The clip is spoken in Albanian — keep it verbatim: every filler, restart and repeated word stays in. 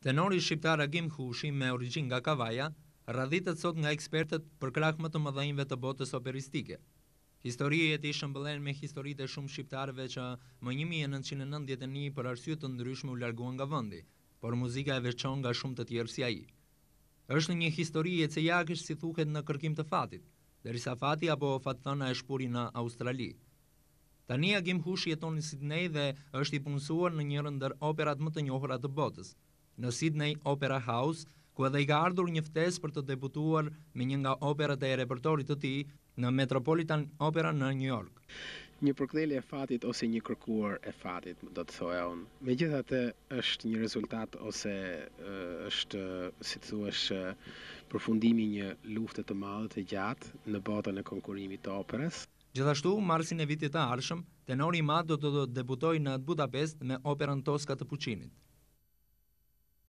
Tenori shqiptar Agim Hushi, me origjinë nga Kavaja, radhitet sot nga ekspertët për krah më të mëdhenjve të botës operistike. Historia e tij shëmbëllen me historitë e shumë shqiptarëve që më një mijë e nëntëqind e nëntëdhjetë e një për arsye të ndryshme u larguan nga vendi, por muzika e veçon nga shumë të tjerë si ai. Është një histori e cejakësh si thuhet në Kërkim të fatit, derisa fati apo fatthëna e shpuri në Australi. Tani Agim Hushi jeton në Sydney dhe është i punësuar në njërën ndër operat më të njohura të botës, në Sydney Opera House, ku edhe i ka ardhur një ftesë për të debutuar me një nga operat e repertorit të tij në Metropolitan Opera në New York. Një përkthjelje e fatit ose një kërkuar e fatit, do të thoja unë. Megjithatë është një rezultat ose uh, është, si thuash, uh, përfundimi i një lufte të madhe të gjatë në botën e konkurimit të operës. Gjithashtu, marsin e vitit të ardhshëm, tenori i madh do të debutojë në Budapest me operën Tosca të Puccinit.